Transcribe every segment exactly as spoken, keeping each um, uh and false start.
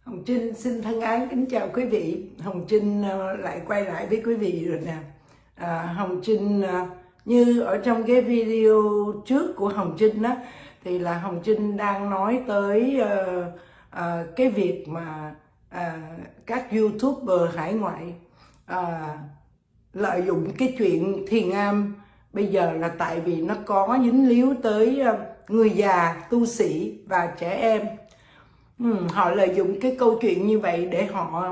Hồng Trinh xin thân ái kính chào quý vị. Hồng Trinh lại quay lại với quý vị rồi nè. à, Hồng Trinh như ở trong cái video trước của Hồng Trinh đó, thì là Hồng Trinh đang nói tới uh, uh, cái việc mà uh, các YouTuber hải ngoại uh, lợi dụng cái chuyện thiền am bây giờ là tại vì nó có dính líu tới uh, người già, tu sĩ và trẻ em. Ừ, họ lợi dụng cái câu chuyện như vậy để họ,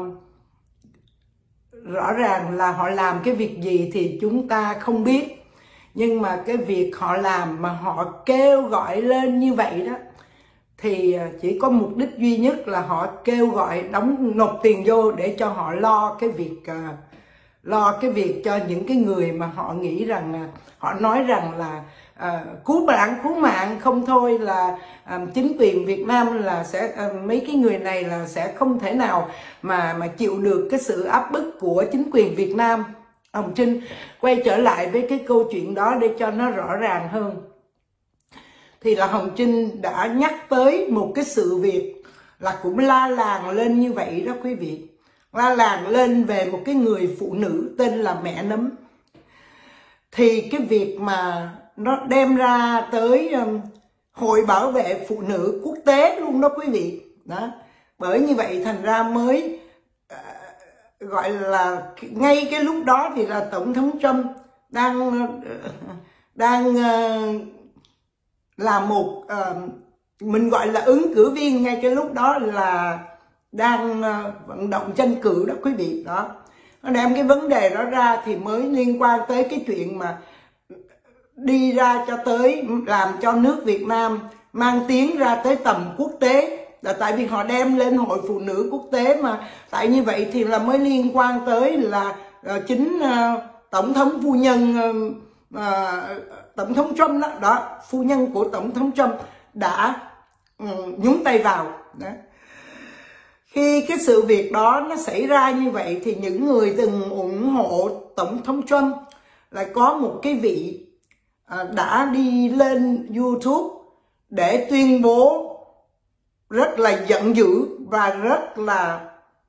rõ ràng là họ làm cái việc gì thì chúng ta không biết, nhưng mà cái việc họ làm mà họ kêu gọi lên như vậy đó thì chỉ có mục đích duy nhất là họ kêu gọi đóng nộp tiền vô để cho họ lo cái việc uh, lo cái việc cho những cái người mà họ nghĩ rằng, họ nói rằng là uh, cứu mạng cứu mạng không thôi là uh, chính quyền Việt Nam là sẽ uh, mấy cái người này là sẽ không thể nào mà mà chịu được cái sự áp bức của chính quyền Việt Nam. Hồng Trinh quay trở lại với cái câu chuyện đó để cho nó rõ ràng hơn. Thì là Hồng Trinh đã nhắc tới một cái sự việc là cũng la làng lên như vậy đó quý vị. La làng lên về một cái người phụ nữ tên là Mẹ Nấm. Thì cái việc mà nó đem ra tới um, Hội Bảo vệ Phụ nữ Quốc tế luôn đó quý vị. Đó. Bởi như vậy thành ra mới uh, gọi là ngay cái lúc đó thì là Tổng thống Trump đang uh, đang uh, là một uh, mình gọi là ứng cử viên, ngay cái lúc đó là đang uh, vận động tranh cử đó quý vị. Đó, nó đem cái vấn đề đó ra thì mới liên quan tới cái chuyện mà đi ra cho tới làm cho nước Việt Nam mang tiếng ra tới tầm quốc tế, là tại vì họ đem lên Hội Phụ nữ Quốc tế mà. Tại như vậy thì là mới liên quan tới là uh, chính uh, Tổng thống phu nhân uh, uh, Tổng thống Trump đó, đó phu nhân của Tổng thống Trump đã um, nhúng tay vào đó. Khi cái sự việc đó nó xảy ra như vậy thì những người từng ủng hộ Tổng thống Trump lại có một cái vị à, đã đi lên YouTube để tuyên bố rất là giận dữ và rất là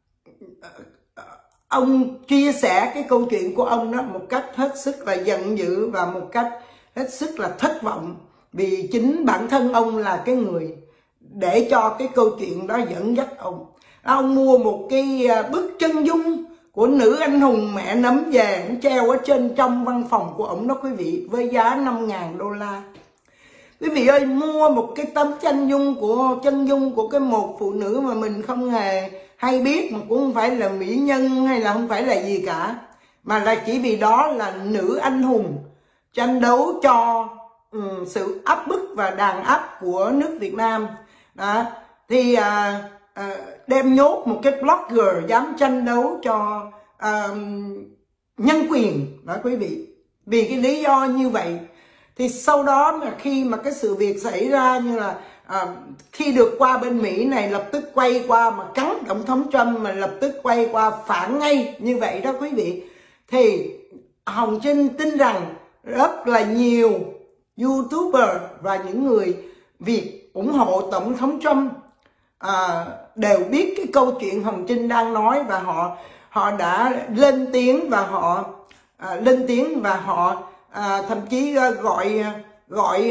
ông chia sẻ cái câu chuyện của ông đó một cách hết sức là giận dữ và một cách hết sức là thất vọng, vì chính bản thân ông là cái người để cho cái câu chuyện đó dẫn dắt ông. Ông mua một cái bức chân dung của nữ anh hùng Mẹ Nấm về, ông treo ở trên trong văn phòng của ông đó quý vị, với giá năm ngàn đô la. Quý vị ơi, mua một cái tấm chân dung của chân dung của cái một phụ nữ mà mình không hề hay biết, mà cũng không phải là mỹ nhân hay là không phải là gì cả, mà là chỉ vì đó là nữ anh hùng tranh đấu cho um, sự áp bức và đàn áp của nước Việt Nam đó. Thì à, à, đem nhốt một cái blogger dám tranh đấu cho à, nhân quyền đó quý vị. Vì cái lý do như vậy thì sau đó mà khi mà cái sự việc xảy ra, như là à, khi được qua bên Mỹ này lập tức quay qua mà cắn Tổng thống Trump, mà lập tức quay qua phản ngay như vậy đó quý vị, thì Hồng Trinh tin rằng rất là nhiều YouTuber và những người Việt ủng hộ Tổng thống Trump à, đều biết cái câu chuyện Hồng Trinh đang nói, và họ họ đã lên tiếng và họ à, lên tiếng và họ à, thậm chí gọi gọi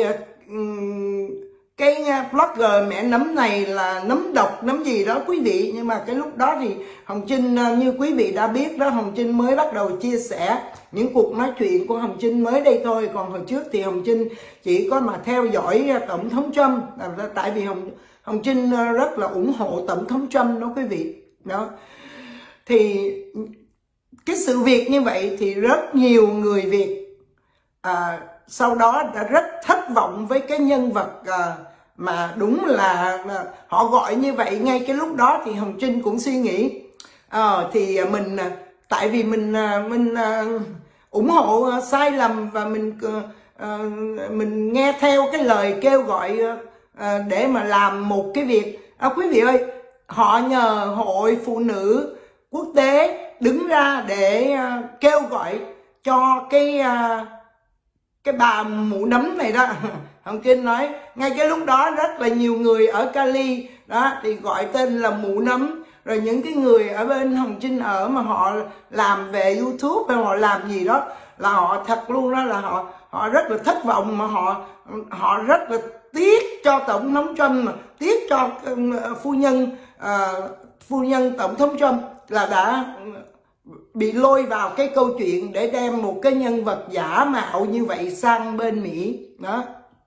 um, cái blogger Mẹ Nấm này là nấm độc nấm gì đó quý vị. Nhưng mà cái lúc đó thì Hồng Trinh như quý vị đã biết đó, Hồng Trinh mới bắt đầu chia sẻ những cuộc nói chuyện của Hồng Trinh mới đây thôi. Còn hồi trước thì Hồng Trinh chỉ có mà theo dõi Tổng thống Trump, tại vì Hồng Hồng Trinh rất là ủng hộ Tổng thống Trump đó quý vị. Đó, thì cái sự việc như vậy thì rất nhiều người Việt à, sau đó đã rất thất vọng với cái nhân vật à, mà đúng là, là họ gọi như vậy. Ngay cái lúc đó thì Hồng Trinh cũng suy nghĩ à, thì mình tại vì mình mình à, ủng hộ à, sai lầm, và mình à, mình nghe theo cái lời kêu gọi à, để mà làm một cái việc à, quý vị ơi, họ nhờ Hội Phụ nữ Quốc tế đứng ra để à, kêu gọi cho cái à, cái bà mụ nấm này đó. Hồng Trinh nói ngay cái lúc đó rất là nhiều người ở Cali đó thì gọi tên là mụ nấm, rồi những cái người ở bên Hồng Trinh ở mà họ làm về YouTube hay họ làm gì đó là họ thật luôn đó, là họ họ rất là thất vọng, mà họ họ rất là tiếc cho tổng thống Trump, mà tiếc cho phu nhân uh, phu nhân tổng thống Trump là đã bị lôi vào cái câu chuyện để đem một cái nhân vật giả mạo như vậy sang bên Mỹ đó.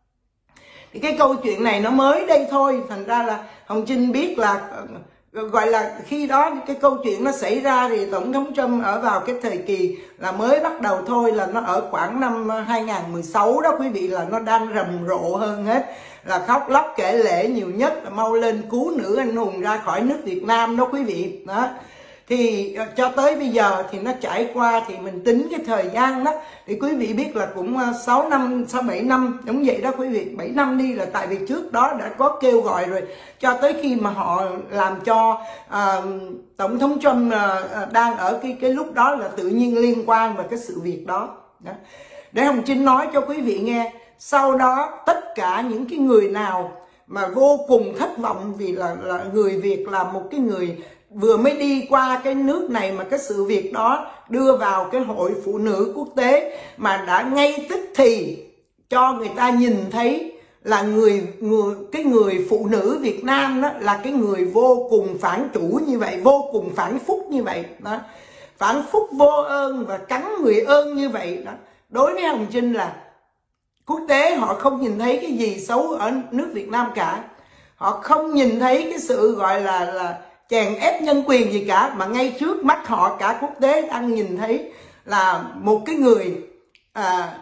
Thì cái câu chuyện này nó mới đây thôi, thành ra là Hồng Trinh biết là gọi là khi đó cái câu chuyện nó xảy ra thì tổng thống Trump ở vào cái thời kỳ là mới bắt đầu thôi, là nó ở khoảng năm hai nghìn mười sáu đó quý vị, là nó đang rầm rộ hơn hết, là khóc lóc kể lể nhiều nhất, là mau lên cứu nữ anh hùng ra khỏi nước Việt Nam đó quý vị đó. Thì cho tới bây giờ thì nó trải qua, thì mình tính cái thời gian đó thì quý vị biết là cũng sáu năm, sáu bảy năm giống vậy đó quý vị, bảy năm đi, là tại vì trước đó đã có kêu gọi rồi, cho tới khi mà họ làm cho uh, tổng thống Trump uh, đang ở cái cái lúc đó là tự nhiên liên quan vào cái sự việc đó, đó. Để Hồng Trinh nói cho quý vị nghe, sau đó tất cả những cái người nào mà vô cùng thất vọng vì là, là người Việt là một cái người vừa mới đi qua cái nước này mà cái sự việc đó đưa vào cái hội phụ nữ quốc tế, mà đã ngay tức thì cho người ta nhìn thấy là người người cái người phụ nữ Việt Nam đó là cái người vô cùng phản chủ như vậy, vô cùng phản phúc như vậy đó, phản phúc vô ơn và cắn người ơn như vậy đó. Đối với Hồng Trinh là quốc tế họ không nhìn thấy cái gì xấu ở nước Việt Nam cả, họ không nhìn thấy cái sự gọi là là chèn ép nhân quyền gì cả, mà ngay trước mắt họ cả quốc tế đang nhìn thấy là một cái người à,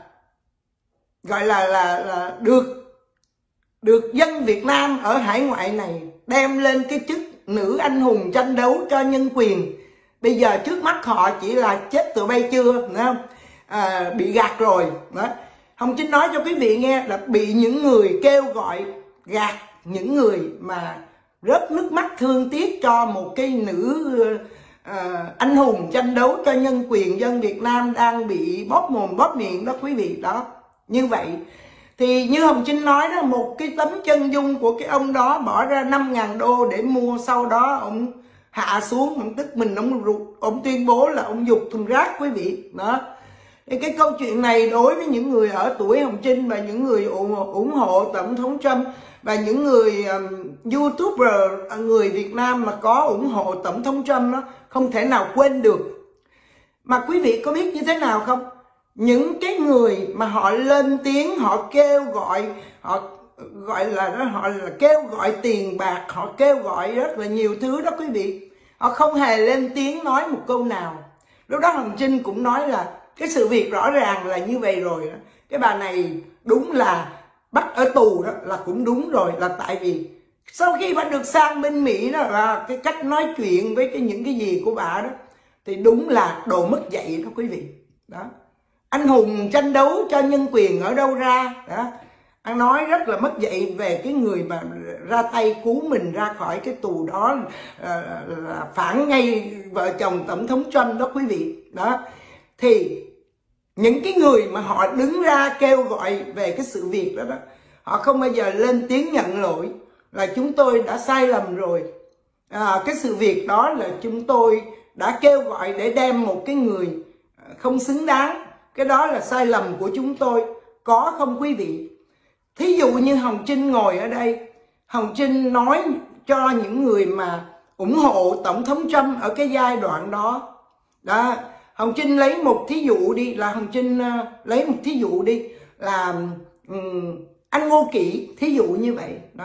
gọi là, là là được được dân Việt Nam ở hải ngoại này đem lên cái chức nữ anh hùng tranh đấu cho nhân quyền. Bây giờ trước mắt họ chỉ là chết tụi bay chưa, đúng không? À, bị gạt rồi đó. Hồng Trinh nói cho quý vị nghe là bị những người kêu gọi gạt, những người mà rớt nước mắt thương tiếc cho một cái nữ uh, anh hùng tranh đấu cho nhân quyền dân Việt Nam đang bị bóp mồm bóp miệng đó quý vị đó. Như vậy thì như Hồng Trinh nói đó, một cái tấm chân dung của cái ông đó bỏ ra năm ngàn đô để mua, sau đó ông hạ xuống, ông tức mình, ông rụt, ông tuyên bố là ông dục thùng rác quý vị đó. Thì cái câu chuyện này đối với những người ở tuổi Hồng Trinh và những người ủng, ủng hộ tổng thống Trump và những người um, YouTuber người Việt Nam mà có ủng hộ tổng thống Trump đó, không thể nào quên được. Mà quý vị có biết như thế nào không? Những cái người mà họ lên tiếng, họ kêu gọi, họ gọi là đó, họ là kêu gọi tiền bạc, họ kêu gọi rất là nhiều thứ đó quý vị, họ không hề lên tiếng nói một câu nào. Lúc đó Hồng Trinh cũng nói là cái sự việc rõ ràng là như vậy rồi đó. Cái bà này đúng là bắt ở tù đó là cũng đúng rồi, là tại vì sau khi bà được sang bên Mỹ đó, là cái cách nói chuyện với cái những cái gì của bà đó thì đúng là đồ mất dạy đó quý vị đó. Anh hùng tranh đấu cho nhân quyền ở đâu ra đó, anh nói rất là mất dạy về cái người mà ra tay cứu mình ra khỏi cái tù đó, là, là phản ngay vợ chồng tổng thống Trump đó quý vị đó. Thì những cái người mà họ đứng ra kêu gọi về cái sự việc đó, đó họ không bao giờ lên tiếng nhận lỗi là chúng tôi đã sai lầm rồi, à, cái sự việc đó là chúng tôi đã kêu gọi để đem một cái người không xứng đáng, cái đó là sai lầm của chúng tôi. Có không quý vị? Thí dụ như Hồng Trinh ngồi ở đây, Hồng Trinh nói cho những người mà ủng hộ tổng thống Trump ở cái giai đoạn đó đó, Hồng Trinh lấy một thí dụ đi, là Hồng Trinh uh, lấy một thí dụ đi là um, anh Ngô Kỵ, thí dụ như vậy đó,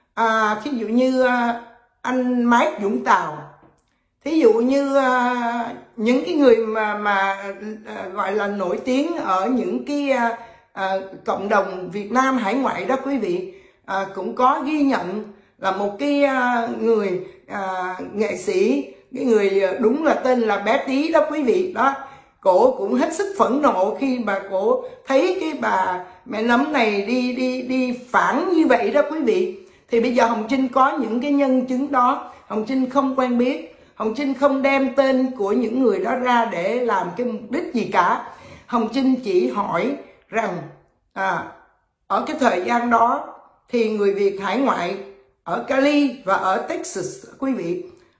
à, thí dụ như uh, anh Mike Vũng Tàu, thí dụ như uh, những cái người mà mà uh, gọi là nổi tiếng ở những cái uh, uh, cộng đồng Việt Nam hải ngoại đó quý vị, uh, cũng có ghi nhận là một cái uh, người uh, nghệ sĩ, cái người đúng là tên là bé Tí đó quý vị đó, cổ cũng hết sức phẫn nộ khi mà cổ thấy cái bà mẹ nấm này đi đi đi phản như vậy đó quý vị. Thì bây giờ Hồng Trinh có những cái nhân chứng đó, Hồng Trinh không quen biết, Hồng Trinh không đem tên của những người đó ra để làm cái mục đích gì cả. Hồng Trinh chỉ hỏi rằng à, ở cái thời gian đó thì người Việt hải ngoại ở Cali và ở Texas quý vị,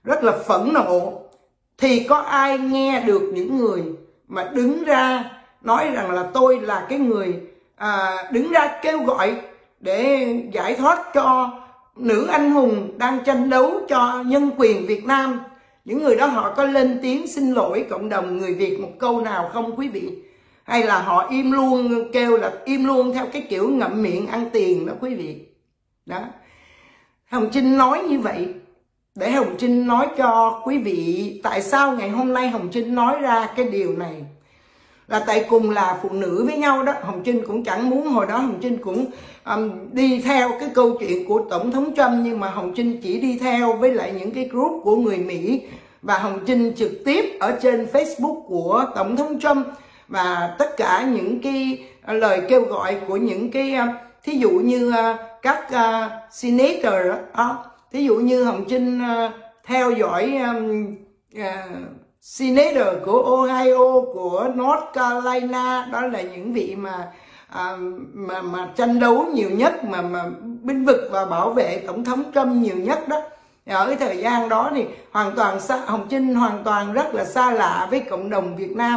rất là phẫn nộ, thì có ai nghe được những người mà đứng ra nói rằng là tôi là cái người à, đứng ra kêu gọi để giải thoát cho nữ anh hùng đang tranh đấu cho nhân quyền Việt Nam? Những người đó họ có lên tiếng xin lỗi cộng đồng người Việt một câu nào không quý vị? Hay là họ im luôn, kêu là im luôn theo cái kiểu ngậm miệng ăn tiền đó quý vị? Đó, Hồng Trinh nói như vậy để Hồng Trinh nói cho quý vị tại sao ngày hôm nay Hồng Trinh nói ra cái điều này. Là tại cùng là phụ nữ với nhau đó, Hồng Trinh cũng chẳng muốn, hồi đó Hồng Trinh cũng um, đi theo cái câu chuyện của Tổng thống Trump, nhưng mà Hồng Trinh chỉ đi theo với lại những cái group của người Mỹ, và Hồng Trinh trực tiếp ở trên Facebook của Tổng thống Trump, và tất cả những cái lời kêu gọi của những cái uh, thí dụ như uh, các uh, senator đó, thí dụ như Hồng Trinh uh, theo dõi um, uh, senator của Ohio, của North Carolina, đó là những vị mà à, mà mà tranh đấu nhiều nhất, mà mà bênh vực và bảo vệ tổng thống Trump nhiều nhất đó. Ở cái thời gian đó thì hoàn toàn xa, Hồng Trinh hoàn toàn rất là xa lạ với cộng đồng Việt Nam.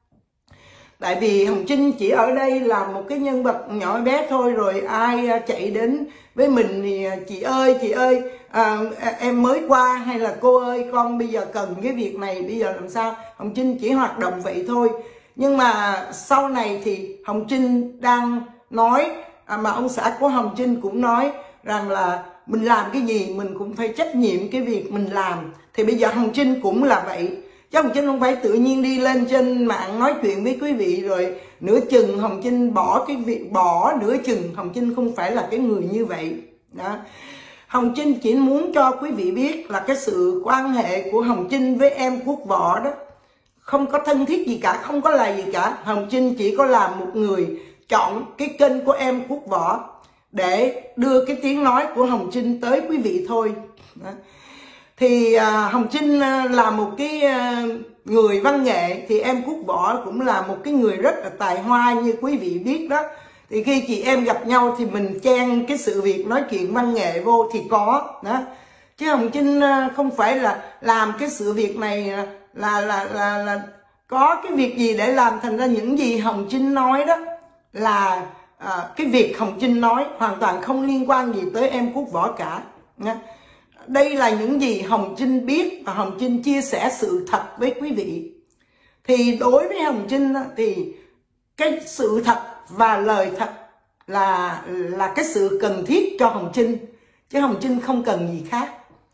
Tại vì Hồng Trinh chỉ ở đây là một cái nhân vật nhỏ bé thôi, rồi ai chạy đến với mình thì chị ơi, chị ơi, à, em mới qua, hay là cô ơi, con bây giờ cần cái việc này, bây giờ làm sao? Hồng Trinh chỉ hoạt động vậy thôi. Nhưng mà sau này thì Hồng Trinh đang nói, à, mà ông xã của Hồng Trinh cũng nói rằng là mình làm cái gì mình cũng phải trách nhiệm cái việc mình làm. Thì bây giờ Hồng Trinh cũng là vậy. Chứ Hồng Trinh không phải tự nhiên đi lên trên mạng nói chuyện với quý vị rồi nửa chừng Hồng Trinh bỏ cái việc, bỏ nửa chừng. Hồng Trinh không phải là cái người như vậy đó. Hồng Trinh chỉ muốn cho quý vị biết là cái sự quan hệ của Hồng Trinh với em Quốc Võ đó không có thân thiết gì cả, không có là gì cả. Hồng Trinh chỉ có làm một người chọn cái kênh của em Quốc Võ để đưa cái tiếng nói của Hồng Trinh tới quý vị thôi đó. Thì à, Hồng Trinh là một cái à, người văn nghệ, thì em Quốc Võ cũng là một cái người rất là tài hoa như quý vị biết đó. Thì khi chị em gặp nhau thì mình chen cái sự việc nói chuyện văn nghệ vô thì có đó. Chứ Hồng Trinh không phải là làm cái sự việc này là là là, là có cái việc gì để làm. Thành ra những gì Hồng Trinh nói đó là à, cái việc Hồng Trinh nói hoàn toàn không liên quan gì tới em Quốc Võ cả nha. Đây là những gì Hồng Trinh biết và Hồng Trinh chia sẻ sự thật với quý vị. Thì đối với Hồng Trinh thì cái sự thật và lời thật là là cái sự cần thiết cho Hồng Trinh, chứ Hồng Trinh không cần gì khác.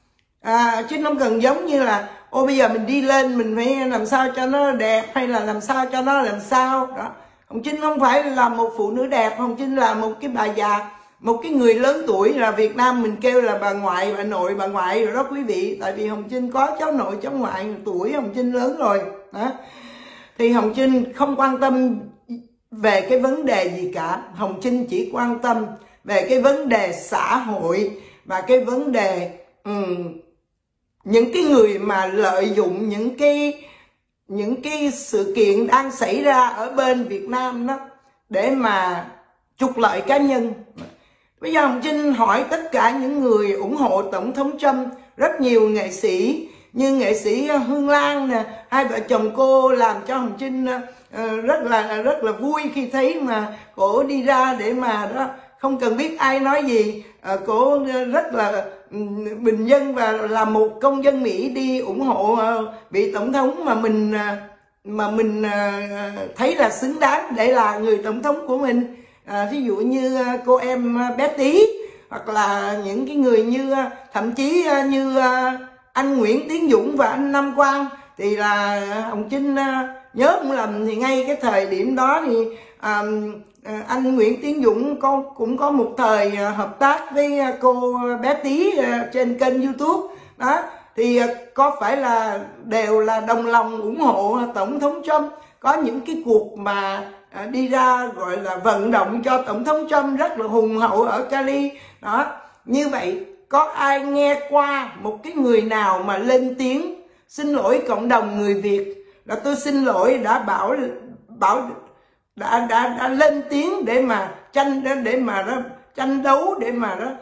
À, chứ không cần giống như là ô bây giờ mình đi lên mình phải làm sao cho nó đẹp, hay là làm sao cho nó làm sao đó. Hồng Trinh không phải là một phụ nữ đẹp, Hồng Trinh là một cái bà già, một cái người lớn tuổi, là Việt Nam mình kêu là bà ngoại, bà nội, bà ngoại rồi đó quý vị. Tại vì Hồng Trinh có cháu nội, cháu ngoại, tuổi Hồng Trinh lớn rồi đó. Thì Hồng Trinh không quan tâm về cái vấn đề gì cả. Hồng Trinh chỉ quan tâm về cái vấn đề xã hội và cái vấn đề um, những cái người mà lợi dụng những cái những cái sự kiện đang xảy ra ở bên Việt Nam đó để mà trục lợi cá nhân. Bây giờ Hồng Trinh hỏi tất cả những người ủng hộ Tổng thống Trump, rất nhiều nghệ sĩ như nghệ sĩ Hương Lan nè, hai vợ chồng cô làm cho Hồng Trinh uh, rất là rất là vui khi thấy mà cổ đi ra để mà đó không cần biết ai nói gì, uh, cổ rất là um, bình dân và là một công dân Mỹ đi ủng hộ uh, vị tổng thống mà mình uh, mà mình uh, thấy là xứng đáng để là người tổng thống của mình. À, ví dụ như uh, cô em uh, bé Tí, hoặc là những cái người như uh, thậm chí uh, như uh, anh Nguyễn Tiến Dũng và anh Nam Quang, thì là Hồng Trinh uh, nhớ không lầm thì ngay cái thời điểm đó thì uh, uh, anh Nguyễn Tiến Dũng có, cũng có một thời uh, hợp tác với uh, cô bé Tí uh, trên kênh YouTube đó. Thì uh, có phải là đều là đồng lòng ủng hộ Tổng thống Trump. Có những cái cuộc mà À, đi ra gọi là vận động cho Tổng thống Trump rất là hùng hậu ở Cali đó. Như vậy có ai nghe qua một cái người nào mà lên tiếng xin lỗi cộng đồng người Việt là tôi xin lỗi đã bảo bảo đã đã đã lên tiếng để mà tranh để mà đó tranh đấu, để mà đó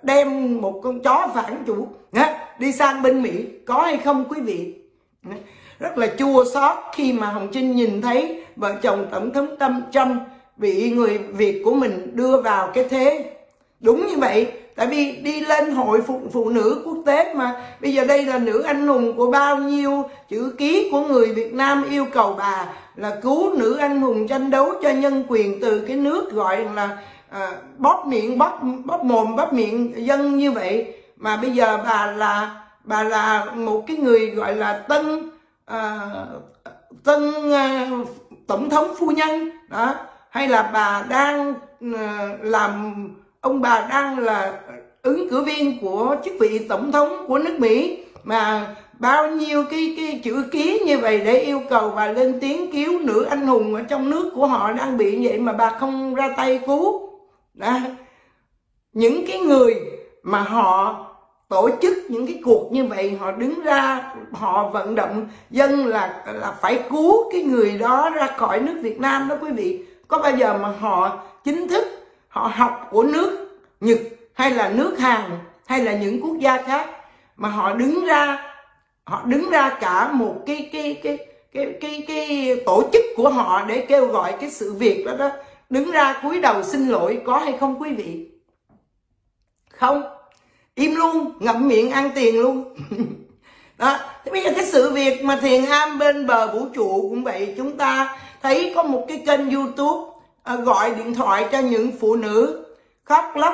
đem một con chó phản chủ đi sang bên Mỹ, có hay không quý vị? Rất là chua xót khi mà Hồng Trinh nhìn thấy vợ chồng Tổng thống Trump bị người Việt của mình đưa vào cái thế. Đúng như vậy, tại vì đi lên hội phụ, phụ nữ quốc tế mà. Bây giờ đây là nữ anh hùng của bao nhiêu chữ ký của người Việt Nam yêu cầu bà là cứu nữ anh hùng tranh đấu cho nhân quyền từ cái nước gọi là à, bóp miệng, bóp, bóp mồm, bóp miệng dân như vậy. Mà bây giờ bà là bà là một cái người gọi là tân à, tân à, tổng thống phu nhân đó, hay là bà đang à, làm ông bà đang là ứng cử viên của chức vị tổng thống của nước Mỹ, mà bao nhiêu cái cái chữ ký như vậy để yêu cầu bà lên tiếng cứu nữ anh hùng ở trong nước của họ đang bị vậy mà bà không ra tay cứu. Đó. Những cái người mà họ tổ chức những cái cuộc như vậy, họ đứng ra họ vận động dân là là phải cứu cái người đó ra khỏi nước Việt Nam đó quý vị. Có bao giờ mà họ chính thức họ học của nước Nhật hay là nước Hàn hay là những quốc gia khác mà họ đứng ra họ đứng ra cả một cái cái cái cái cái cái tổ chức của họ để kêu gọi cái sự việc đó đó, đứng ra cúi đầu xin lỗi, có hay không quý vị? Không, im luôn, ngậm miệng ăn tiền luôn. Đó, thế bây giờ cái sự việc mà thiền am bên bờ vũ trụ cũng vậy, chúng ta thấy có một cái kênh YouTube à, gọi điện thoại cho những phụ nữ khóc lóc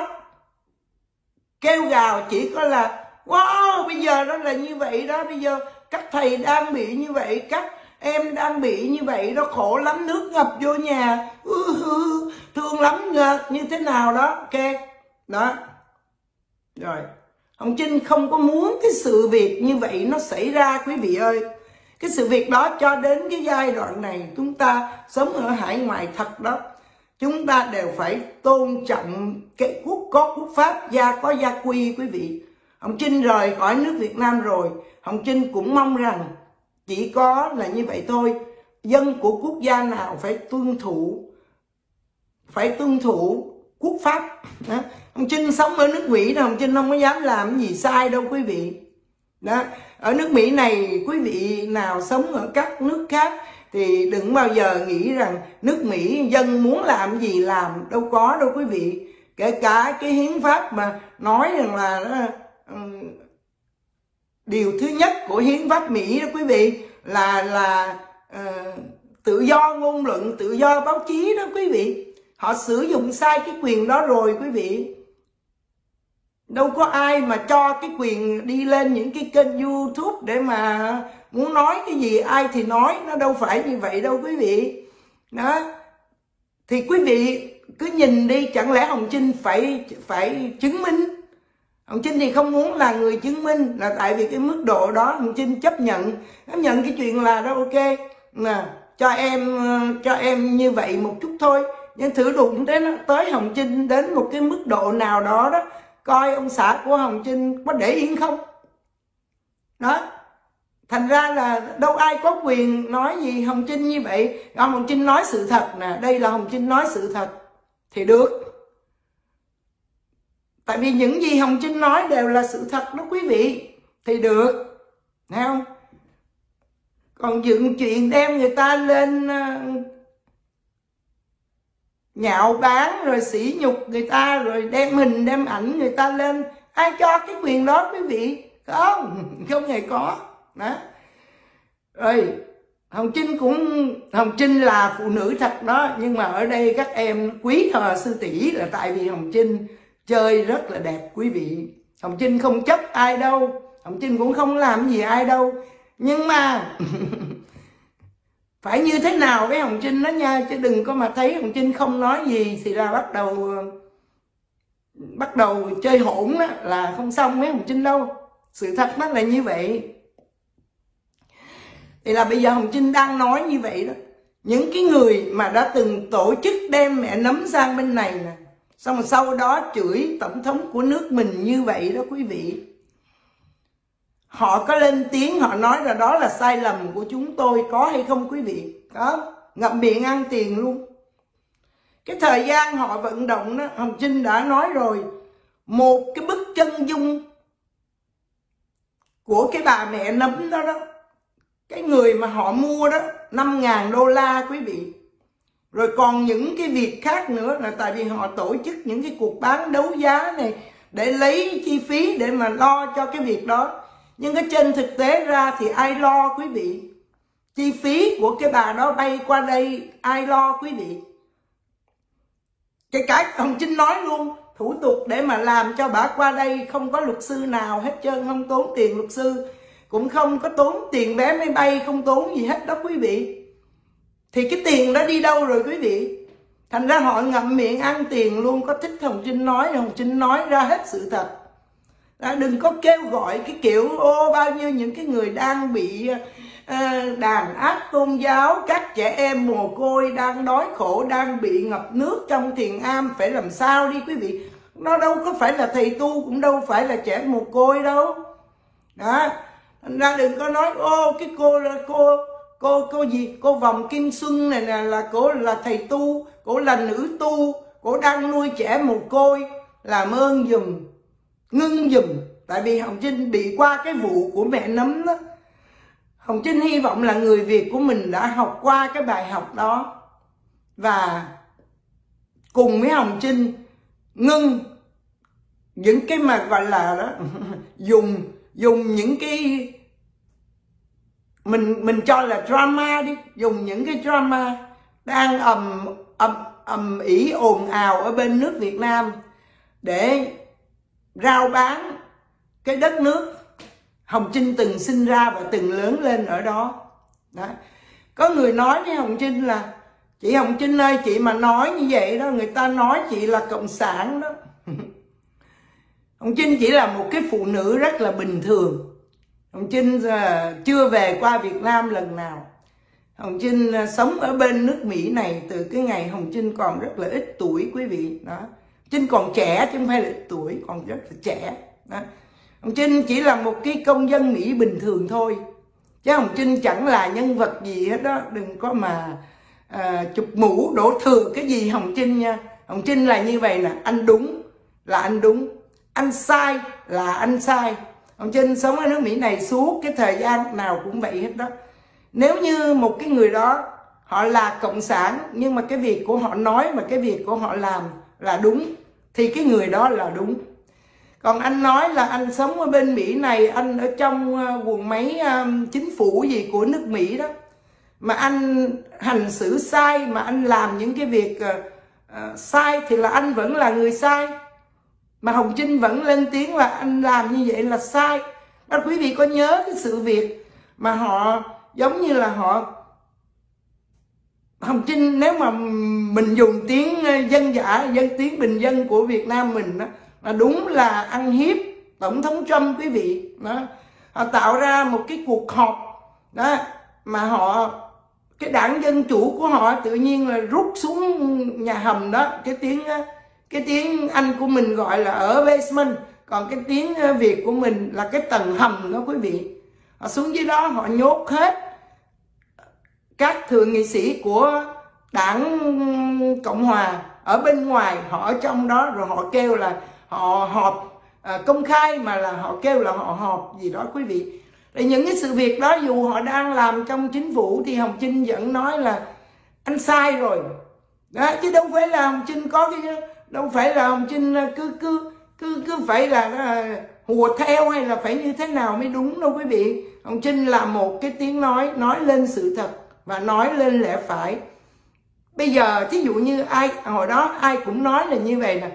kêu gào, chỉ có là wow, bây giờ đó là như vậy đó, bây giờ các thầy đang bị như vậy, các em đang bị như vậy đó, khổ lắm, nước ngập vô nhà, ừ, ừ, thương lắm, như thế nào đó, ok đó. Rồi Hồng Trinh không có muốn cái sự việc như vậy nó xảy ra quý vị ơi. Cái sự việc đó cho đến cái giai đoạn này, chúng ta sống ở hải ngoại thật đó, chúng ta đều phải tôn trọng cái quốc có quốc pháp, gia có gia quy quý vị. Hồng Trinh rời khỏi nước Việt Nam rồi, Hồng Trinh cũng mong rằng chỉ có là như vậy thôi. Dân của quốc gia nào phải tuân thủ, phải tuân thủ quốc pháp. Đó. Hồng Trinh sống ở nước Mỹ, Hồng Trinh không có dám làm gì sai đâu quý vị. Đó. Ở nước Mỹ này, quý vị nào sống ở các nước khác thì đừng bao giờ nghĩ rằng nước Mỹ dân muốn làm gì làm, đâu có đâu quý vị. Kể cả cái hiến pháp mà nói rằng là uh, điều thứ nhất của hiến pháp Mỹ đó quý vị là là uh, tự do ngôn luận, tự do báo chí đó quý vị. Họ sử dụng sai cái quyền đó rồi quý vị. Đâu có ai mà cho cái quyền đi lên những cái kênh YouTube để mà muốn nói cái gì ai thì nói, nó đâu phải như vậy đâu quý vị. Đó. Thì quý vị cứ nhìn đi, chẳng lẽ Hồng Trinh phải phải chứng minh? Hồng Trinh thì không muốn là người chứng minh, là tại vì cái mức độ đó Hồng Trinh chấp nhận, chấp nhận cái chuyện là đó ok, nè, cho em cho em như vậy một chút thôi. Nhưng thử đụng tới tới Hồng Trinh đến một cái mức độ nào đó đó, coi ông xã của Hồng Trinh có để yên không. Đó. Thành ra là đâu ai có quyền nói gì Hồng Trinh như vậy. Hồng Trinh nói sự thật nè, đây là Hồng Trinh nói sự thật thì được. Tại vì những gì Hồng Trinh nói đều là sự thật đó quý vị, thì được. Thấy không? Còn dựng chuyện đem người ta lên nhạo báng rồi sỉ nhục người ta, rồi đem hình đem ảnh người ta lên, ai cho cái quyền đó quý vị? Không, không hề có. Đó. Rồi Hồng Trinh cũng Hồng Trinh là phụ nữ thật đó, nhưng mà ở đây các em quý thờ sư tỷ là tại vì Hồng Trinh chơi rất là đẹp quý vị. Hồng Trinh không chấp ai đâu, Hồng Trinh cũng không làm gì ai đâu, nhưng mà phải như thế nào với Hồng Trinh đó nha, chứ đừng có mà thấy Hồng Trinh không nói gì thì là bắt đầu bắt đầu chơi hỗn đó, là không xong với Hồng Trinh đâu. Sự thật nó là như vậy. Thì là bây giờ Hồng Trinh đang nói như vậy đó. Những cái người mà đã từng tổ chức đem mẹ nấm sang bên này nè, xong rồi sau đó chửi tổng thống của nước mình như vậy đó quý vị. Họ có lên tiếng, họ nói là đó là sai lầm của chúng tôi, có hay không quý vị? Đó, ngậm miệng ăn tiền luôn. Cái thời gian họ vận động đó, Hồng Trinh đã nói rồi, một cái bức chân dung của cái bà mẹ Nấm đó đó, cái người mà họ mua đó, năm ngàn đô la quý vị. Rồi còn những cái việc khác nữa là tại vì họ tổ chức những cái cuộc bán đấu giá này để lấy chi phí để mà lo cho cái việc đó. Nhưng cái trên thực tế ra thì ai lo quý vị? Chi phí của cái bà đó bay qua đây ai lo quý vị? Cái cái Hồng Trinh nói luôn, thủ tục để mà làm cho bà qua đây không có luật sư nào hết trơn, không tốn tiền luật sư, cũng không có tốn tiền vé máy bay, không tốn gì hết đó quý vị. Thì cái tiền đó đi đâu rồi quý vị? Thành ra họ ngậm miệng ăn tiền luôn. Có thích Hồng Trinh nói, Hồng Trinh nói ra hết sự thật. Đó, đừng có kêu gọi cái kiểu ô bao nhiêu những cái người đang bị uh, đàn áp tôn giáo, các trẻ em mồ côi đang đói khổ, đang bị ngập nước trong thiền am, phải làm sao đi quý vị. Nó đâu có phải là thầy tu, cũng đâu phải là trẻ mồ côi đâu. Đó, thành ra đừng có nói ô cái cô là cô cô cô gì cô Vòng Kim Xuân này nè là cô là thầy tu, cô là nữ tu, cô đang nuôi trẻ mồ côi. Làm ơn dùm, ngưng dùm. Tại vì Hồng Trinh bị qua cái vụ của mẹ Nấm đó. Hồng Trinh hy vọng là người Việt của mình đã học qua cái bài học đó và cùng với Hồng Trinh ngưng những cái mà gọi là đó dùng dùng những cái mình mình cho là drama đi, dùng những cái drama đang ầm ầm ầm ĩ ồn ào ở bên nước Việt Nam để rao bán cái đất nước Hồng Trinh từng sinh ra và từng lớn lên ở đó. Đó. Có người nói với Hồng Trinh là chị Hồng Trinh ơi, chị mà nói như vậy đó, người ta nói chị là cộng sản đó. Hồng Trinh chỉ là một cái phụ nữ rất là bình thường. Hồng Trinh uh, chưa về qua Việt Nam lần nào. Hồng Trinh uh, sống ở bên nước Mỹ này từ cái ngày Hồng Trinh còn rất là ít tuổi quý vị. Đó. Trinh còn trẻ chứ không phải là ít tuổi, còn rất là trẻ. Đó. Hồng Trinh chỉ là một cái công dân Mỹ bình thường thôi. Chứ Hồng Trinh chẳng là nhân vật gì hết đó. Đừng có mà uh, chụp mũ đổ thừa cái gì Hồng Trinh nha. Hồng Trinh là như vậy nè, anh đúng là anh đúng, anh sai là anh sai. Hồng Trinh sống ở nước Mỹ này suốt cái thời gian nào cũng vậy hết đó. Nếu như một cái người đó họ là cộng sản nhưng mà cái việc của họ nói và cái việc của họ làm là đúng thì cái người đó là đúng. Còn anh nói là anh sống ở bên Mỹ này, anh ở trong guồng máy um, chính phủ gì của nước Mỹ đó, mà anh hành xử sai, mà anh làm những cái việc uh, uh, sai thì là anh vẫn là người sai. Mà Hồng Trinh vẫn lên tiếng là anh làm như vậy là sai. Đó, quý vị có nhớ cái sự việc mà họ giống như là họ Hồng Trinh, nếu mà mình dùng tiếng dân dã, dân tiếng bình dân của Việt Nam mình đó, là đúng là ăn hiếp Tổng thống Trump quý vị. Đó. Họ tạo ra một cái cuộc họp đó mà họ cái đảng Dân Chủ của họ tự nhiên là rút xuống nhà hầm đó. Cái tiếng cái tiếng Anh của mình gọi là ở basement, còn cái tiếng Việt của mình là cái tầng hầm đó quý vị. Họ xuống dưới đó họ nhốt hết các thượng nghị sĩ của đảng Cộng Hòa ở bên ngoài, họ ở trong đó, rồi họ kêu là họ họp à, công khai, mà là họ kêu là họ họp gì đó quý vị. Thì những cái sự việc đó dù họ đang làm trong chính phủ thì Hồng Trinh vẫn nói là anh sai rồi đó, chứ đâu phải là Hồng Trinh có cái đâu phải là Hồng Trinh cứ cứ cứ cứ phải là hùa theo hay là phải như thế nào mới đúng đâu quý vị. Hồng Trinh là một cái tiếng nói nói lên sự thật và nói lên lẽ phải. Bây giờ thí dụ như ai hồi đó ai cũng nói là như vậy nè,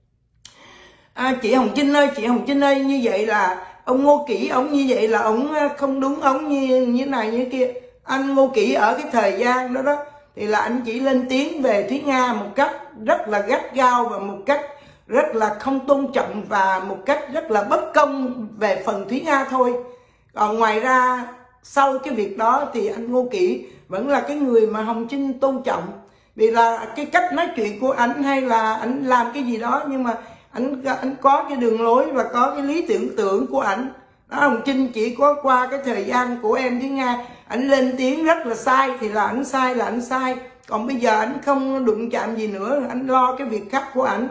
à, chị Hồng Trinh ơi, chị Hồng Trinh ơi, như vậy là ông Ngô Kỷ ông như vậy là ông không đúng, ông như như này như kia. Anh Ngô Kỷ ở cái thời gian đó đó thì là anh chỉ lên tiếng về Thúy Nga một cách rất là gắt gao và một cách rất là không tôn trọng và một cách rất là bất công về phần Thúy Nga thôi. Còn ngoài ra sau cái việc đó thì anh Ngô Kỷ vẫn là cái người mà Hồng Trinh tôn trọng, vì là cái cách nói chuyện của anh hay là anh làm cái gì đó, nhưng mà anh anh có cái đường lối và có cái lý tưởng tưởng của anh đó. Hồng Trinh chỉ có qua cái thời gian của em Thúy Nga, anh lên tiếng rất là sai thì là anh sai là anh sai, còn bây giờ anh không đụng chạm gì nữa, anh lo cái việc khác của anh.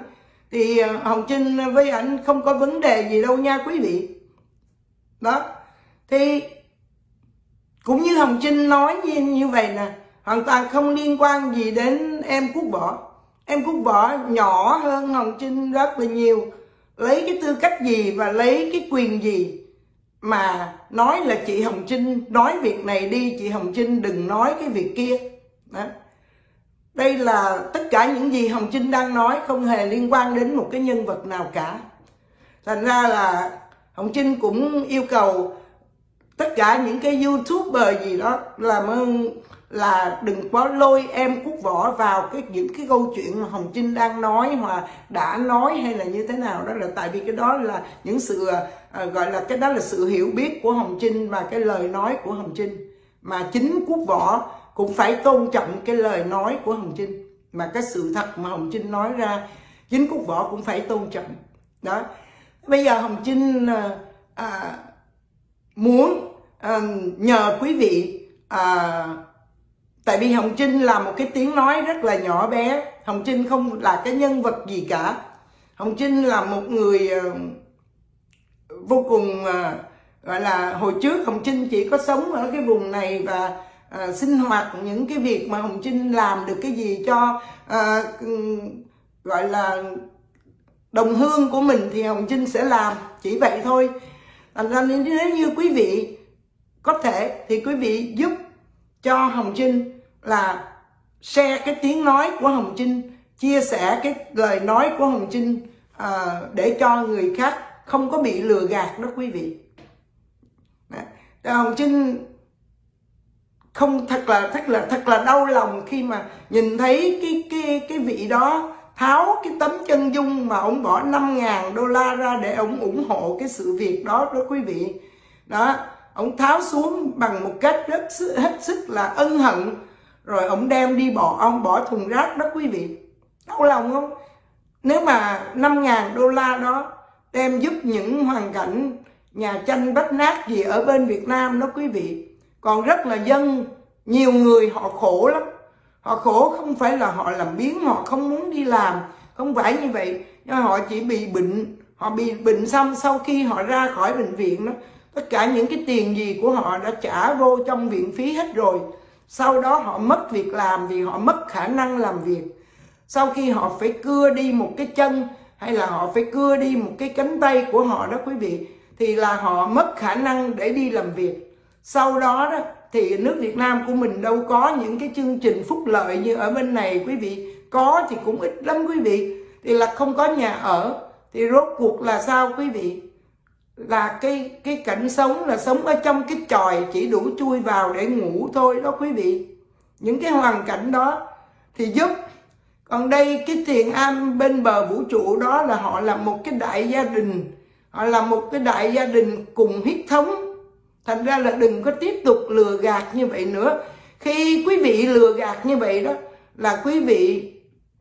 thì Hồng Trinh với ảnh không có vấn đề gì đâu nha quý vị. Đó, thì cũng như Hồng Trinh nói như, như vậy nè, hoàn toàn không liên quan gì đến em Quốc Võ. Em Quốc Võ nhỏ hơn Hồng Trinh rất là nhiều. Lấy cái tư cách gì và lấy cái quyền gì mà nói là chị Hồng Trinh nói việc này đi, chị Hồng Trinh đừng nói cái việc kia. Đó. Đây là tất cả những gì Hồng Trinh đang nói không hề liên quan đến một cái nhân vật nào cả. Thành ra là Hồng Trinh cũng yêu cầu tất cả những cái YouTuber gì đó làm ơn là đừng có lôi em Quốc Võ vào cái những cái câu chuyện mà Hồng Trinh đang nói hoặc đã nói hay là như thế nào đó, là tại vì cái đó là những sự à, gọi là cái đó là sự hiểu biết của Hồng Trinh và cái lời nói của Hồng Trinh, mà chính Quốc Võ cũng phải tôn trọng cái lời nói của Hồng Trinh, mà cái sự thật mà Hồng Trinh nói ra chính Quốc Võ cũng phải tôn trọng. Đó, bây giờ Hồng Trinh à, à, muốn à, nhờ quý vị à, tại vì Hồng Trinh là một cái tiếng nói rất là nhỏ bé. Hồng Trinh không là cái nhân vật gì cả. Hồng Trinh là một người uh, vô cùng uh, gọi là hồi trước Hồng Trinh chỉ có sống ở cái vùng này và uh, sinh hoạt những cái việc mà Hồng Trinh làm được cái gì cho uh, gọi là đồng hương của mình thì Hồng Trinh sẽ làm, chỉ vậy thôi. Thành ra nếu như quý vị có thể thì quý vị giúp cho Hồng Trinh là share cái tiếng nói của Hồng Trinh, chia sẻ cái lời nói của Hồng Trinh à, để cho người khác không có bị lừa gạt đó quý vị. Đó. Hồng Trinh không thật là thật là thật là đau lòng khi mà nhìn thấy cái cái cái vị đó tháo cái tấm chân dung mà ông bỏ năm ngàn đô la ra để ông ủng hộ cái sự việc đó đó quý vị. Đó, ông tháo xuống bằng một cách rất hết sức là ân hận, rồi ông đem đi bỏ ông bỏ thùng rác đó quý vị. Đau lòng không? Nếu mà năm ngàn đô la đó đem giúp những hoàn cảnh nhà tranh rách nát gì ở bên Việt Nam đó quý vị, còn rất là dân, nhiều người họ khổ lắm. Họ khổ không phải là họ làm biếng, họ không muốn đi làm, không phải như vậy, nhưng họ chỉ bị bệnh. Họ bị bệnh xong sau khi họ ra khỏi bệnh viện đó, tất cả những cái tiền gì của họ đã trả vô trong viện phí hết rồi. Sau đó họ mất việc làm vì họ mất khả năng làm việc. Sau khi họ phải cưa đi một cái chân hay là họ phải cưa đi một cái cánh tay của họ đó quý vị, thì là họ mất khả năng để đi làm việc. Sau đó đó thì nước Việt Nam của mình đâu có những cái chương trình phúc lợi như ở bên này quý vị. Có thì cũng ít lắm quý vị. Thì là không có nhà ở. Thì rốt cuộc là sao quý vị? Là cái cái cảnh sống là sống ở trong cái chòi chỉ đủ chui vào để ngủ thôi đó quý vị. Những cái hoàn cảnh đó thì giúp. Còn đây cái Thiện Am bên bờ vũ trụ đó là họ là một cái đại gia đình. Họ là một cái đại gia đình cùng huyết thống. Thành ra là đừng có tiếp tục lừa gạt như vậy nữa. Khi quý vị lừa gạt như vậy đó là quý vị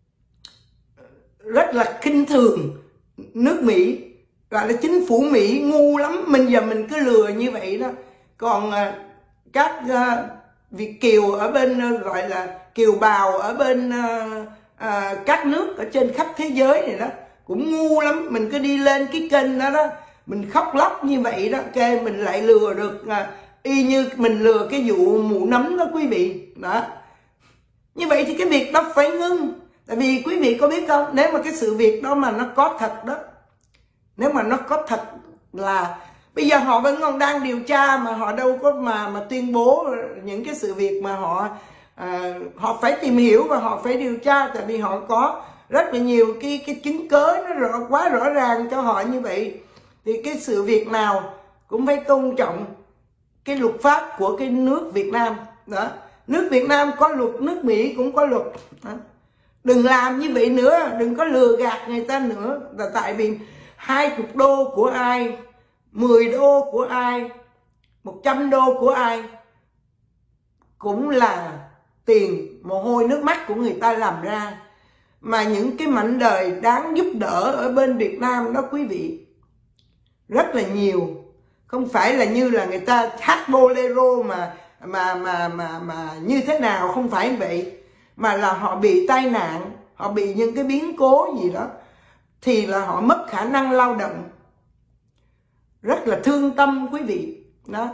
rất là khinh thường nước Mỹ, gọi là chính phủ Mỹ ngu lắm. Mình giờ mình cứ lừa như vậy đó. Còn các Việt kiều ở bên gọi là kiều bào ở bên à, các nước ở trên khắp thế giới này đó cũng ngu lắm. Mình cứ đi lên cái kênh đó đó, mình khóc lóc như vậy đó, kê mình lại lừa được à, y như mình lừa cái vụ mụ nấm đó quý vị. Đó, như vậy thì cái việc đó phải ngưng. Tại vì quý vị có biết không, nếu mà cái sự việc đó mà nó có thật đó, nếu mà nó có thật là bây giờ họ vẫn còn đang điều tra mà họ đâu có mà mà tuyên bố những cái sự việc mà họ à, họ phải tìm hiểu và họ phải điều tra. Tại vì họ có rất là nhiều cái cái chứng cớ nó rõ, quá rõ ràng cho họ như vậy. Thì cái sự việc nào cũng phải tôn trọng cái luật pháp của cái nước Việt Nam đó. Nước Việt Nam có luật, nước Mỹ cũng có luật đó. Đừng làm như vậy nữa, đừng có lừa gạt người ta nữa. Là tại vì hai chục đô của ai, mười đô của ai, một trăm đô của ai cũng là tiền mồ hôi nước mắt của người ta làm ra. Mà những cái mảnh đời đáng giúp đỡ ở bên Việt Nam đó quý vị rất là nhiều. Không phải là như là người ta hát bolero mà mà mà mà mà như thế nào, không phải vậy. Mà là họ bị tai nạn, họ bị những cái biến cố gì đó. thì là họ mất khả năng lao động. Rất là thương tâm quý vị. Đó.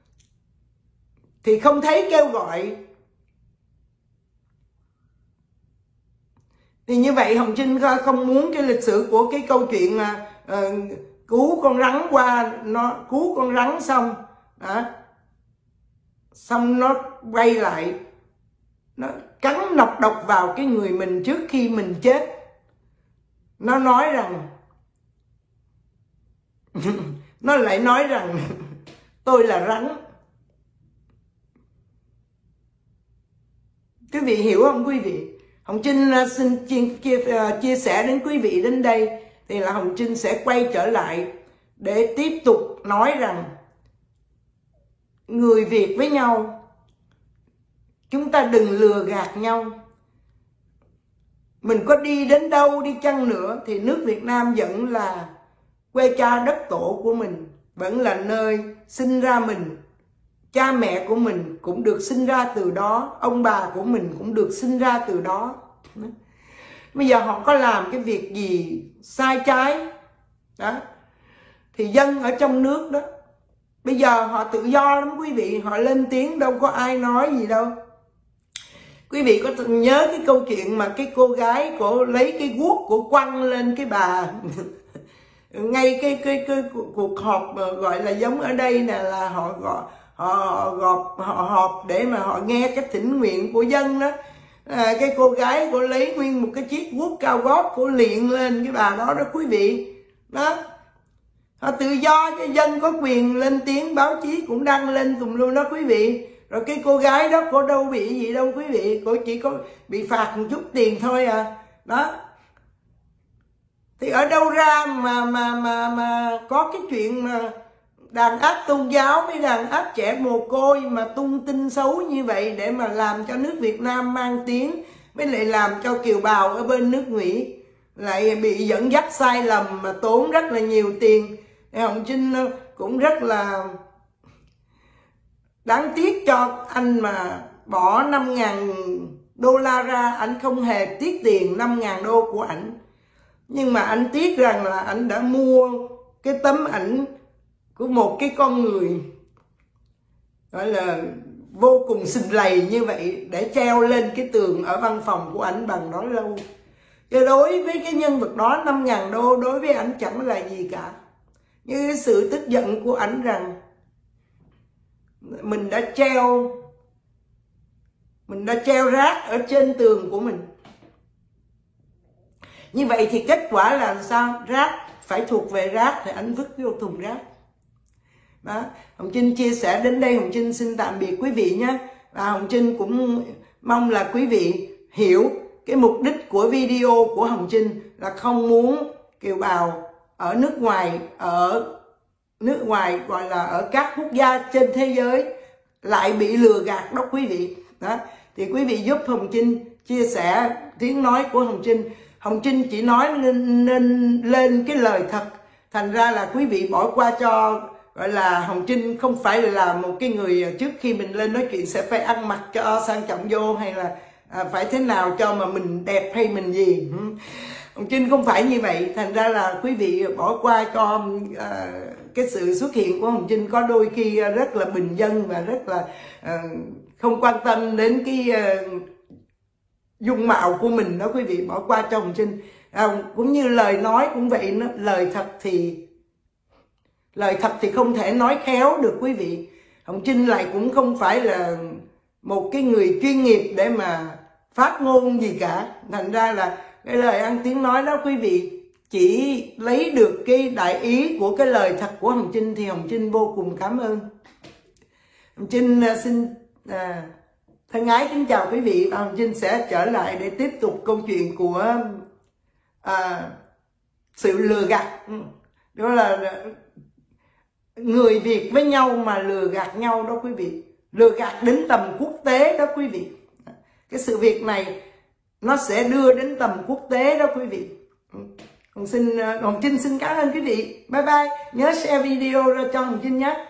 Thì không thấy kêu gọi. Thì như vậy Hồng Trinh không muốn cái lịch sử của cái câu chuyện là uh, cứu con rắn qua, nó cứu con rắn xong đó, xong nó quay lại nó cắn nọc độc vào cái người mình trước khi mình chết. Nó nói rằng nó lại nói rằng tôi là rắn. Quý vị hiểu không quý vị? Hồng Trinh xin chia, chia, chia sẻ đến quý vị đến đây thì là Hồng Trinh sẽ quay trở lại để tiếp tục nói rằng người Việt với nhau, chúng ta đừng lừa gạt nhau. Mình có đi đến đâu đi chăng nữa thì nước Việt Nam vẫn là quê cha đất tổ của mình, vẫn là nơi sinh ra mình. Cha mẹ của mình cũng được sinh ra từ đó, ông bà của mình cũng được sinh ra từ đó. Bây giờ họ có làm cái việc gì sai trái đó thì dân ở trong nước đó, bây giờ họ tự do lắm quý vị, họ lên tiếng đâu có ai nói gì đâu. Quý vị có nhớ cái câu chuyện mà cái cô gái cổ lấy cái guốc của quăng lên cái bà ngay cái cái cái cuộc họp gọi là giống ở đây nè, là họ gọi họ họp họ họp để mà họ nghe cái thỉnh nguyện của dân đó. À, cái cô gái cô lấy nguyên một cái chiếc guốc cao gót, cô liệng lên cái bà đó đó quý vị. Đó, họ tự do cho dân có quyền lên tiếng, báo chí cũng đăng lên tùm luôn đó quý vị. Rồi cái cô gái đó cô đâu bị gì đâu quý vị, cô chỉ có bị phạt một chút tiền thôi à. Đó, thì ở đâu ra mà mà mà mà có cái chuyện mà đàn áp tôn giáo với đàn áp trẻ mồ côi mà tung tin xấu như vậy để mà làm cho nước Việt Nam mang tiếng, với lại làm cho kiều bào ở bên nước Mỹ lại bị dẫn dắt sai lầm mà tốn rất là nhiều tiền. Thì Hồng Trinh cũng rất là đáng tiếc cho anh mà bỏ năm ngàn đô la ra, anh không hề tiếc tiền năm ngàn đô của ảnh. Nhưng mà anh tiếc rằng là anh đã mua cái tấm ảnh của một cái con người gọi là vô cùng xình lầy như vậy để treo lên cái tường ở văn phòng của ảnh bằng nói lâu. Chứ đối với cái nhân vật đó, năm ngàn đô đối với ảnh chẳng là gì cả. Như cái sự tức giận của ảnh rằng mình đã treo mình đã treo rác ở trên tường của mình. Như vậy thì kết quả là sao? Rác phải thuộc về rác thì ảnh vứt vô thùng rác. Đó, Hồng Trinh chia sẻ đến đây. Hồng Trinh xin tạm biệt quý vị nhé. Và Hồng Trinh cũng mong là quý vị hiểu cái mục đích của video của Hồng Trinh là không muốn kiều bào ở nước ngoài, ở nước ngoài gọi là ở các quốc gia trên thế giới lại bị lừa gạt đó quý vị. Đó, thì quý vị giúp Hồng Trinh chia sẻ tiếng nói của Hồng Trinh. Hồng Trinh chỉ nói nên, nên lên cái lời thật, thành ra là quý vị bỏ qua cho. Gọi là Hồng Trinh không phải là một cái người trước khi mình lên nói chuyện sẽ phải ăn mặc cho sang trọng vô, hay là à, phải thế nào cho mà mình đẹp hay mình gì. Hồng Trinh không phải như vậy, thành ra là quý vị bỏ qua cho à, cái sự xuất hiện của Hồng Trinh có đôi khi rất là bình dân và rất là à, không quan tâm đến cái à, dung mạo của mình đó quý vị, bỏ qua cho Hồng Trinh. À, cũng như lời nói cũng vậy đó, lời thật thì lời thật thì không thể nói khéo được quý vị. Hồng Trinh lại cũng không phải là một cái người chuyên nghiệp để mà phát ngôn gì cả, thành ra là cái lời ăn tiếng nói đó quý vị chỉ lấy được cái đại ý của cái lời thật của Hồng Trinh thì Hồng Trinh vô cùng cảm ơn. Hồng Trinh xin à, thân ái kính chào quý vị, và Hồng Trinh sẽ trở lại để tiếp tục câu chuyện của à, sự lừa gạt. Đó là người Việt với nhau mà lừa gạt nhau đó quý vị, lừa gạt đến tầm quốc tế đó quý vị. Cái sự việc này nó sẽ đưa đến tầm quốc tế đó quý vị. Hồng xin Hồng Trinh xin cảm ơn quý vị. Bye bye. Nhớ share video ra cho Hồng Trinh nhé.